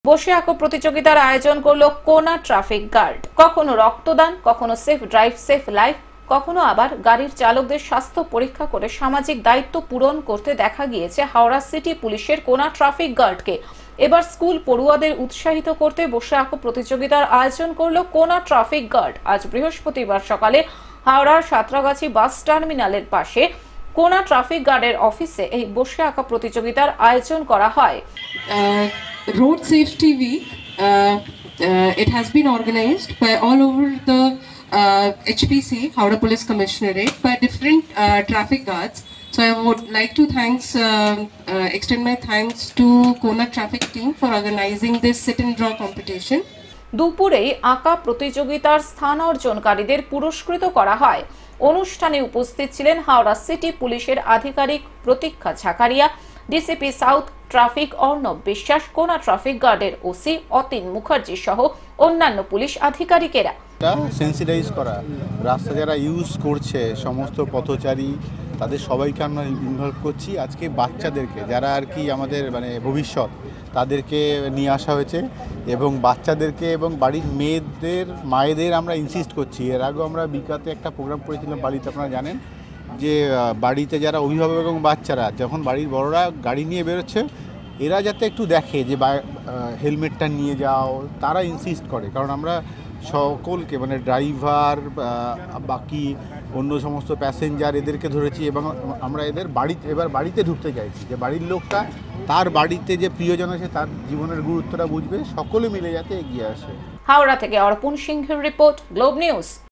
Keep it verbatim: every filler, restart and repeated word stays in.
বসে আঁকো প্রতিযোগিতার আয়োজন করলো কোনা ট্রাফিক গার্ড। কখনো রক্তদান, কখনো সেফ ড্রাইভ সেফ লাইফ, কখনো আবার গাড়ির চালকদের স্বাস্থ্য পরীক্ষা করে সামাজিক দায়িত্ব পূরণ করতে দেখা গিয়েছে হাওড়া সিটি পুলিশের কোনা ট্রাফিক গার্ডকে। এবার স্কুল পড়ুয়াদের উৎসাহিত করতে বসে আঁকো প্রতিযোগিতার আয়োজন করলো কোনা ট্রাফিক গার্ড। আজ বৃহস্পতিবার সকালে হাওড়ার সাঁতরাগাছি বাস টার্মিনালের পাশে কোনা ট্রাফিক গার্ডের অফিসে এই বসে আঁকা প্রতিযোগিতার আয়োজন করা হয়। Road Safety Week, uh, uh, it has been organized by all over the uh, H P C, Howrah Police Commissionerate, by different uh, traffic guards. So I would like to thanks, uh, uh, extend my thanks to Kona traffic team for organizing this sit and draw competition. দুপুরে আঁকা প্রতিযোগিতার স্থান অর্জনকারীদের পুরস্কৃত করা হয়। অনুষ্ঠানে উপস্থিত ছিলেন হাওড়া সিটি পুলিশের আধিকারিক Pratiksha Jhakaria, DCP south traffic Arnab Biswas, Kona traffic গার্ডের ওসি অতীন মুখার্জি সহ অন্যান্য পুলিশ আধিকারিকেরা। সেন্সিটাইজ করা, রাস্তা যারা ইউজ করছে সমস্ত পথচারী তাদের সবাইকে আমরা ইনভলভ করছি। আজকে বাচ্চাদেরকে যারা আর কি আমাদের মানে ভবিষ্যৎ তাদেরকে নিয়ে আসা হয়েছে এবং বাচ্চাদেরকে এবং বাড়ির মেয়েদের মায়েদের আমরা ইনসিস্ট করছি। এর আগেও আমরা বিকাতে একটা প্রোগ্রাম করেছিলাম বাড়িতে, আপনারা জানেন যে বাড়িতে যারা অভিভাবক এবং বাচ্চারা যখন বাড়ির বড়রা গাড়ি নিয়ে বেরোচ্ছে এরা যাতে একটু দেখে যে হেলমেটটা নিয়ে যাও, তারা ইনসিস্ট করে। কারণ আমরা সকলকে মানে ড্রাইভার বাকি অন্য সমস্ত প্যাসেঞ্জার এদেরকে ধরেছি এবং আমরা এদের বাড়িতে এবার বাড়িতে ঢুকতে চাইছি যে বাড়ির লোকটা তার বাড়িতে যে প্রিয়জন আছে তার জীবনের গুরুত্বটা বুঝবে, সকলে মিলে যাতে এগিয়ে আসে। হাওড়া থেকে অর্পণ সিংহের রিপোর্ট, গ্লোব নিউজ।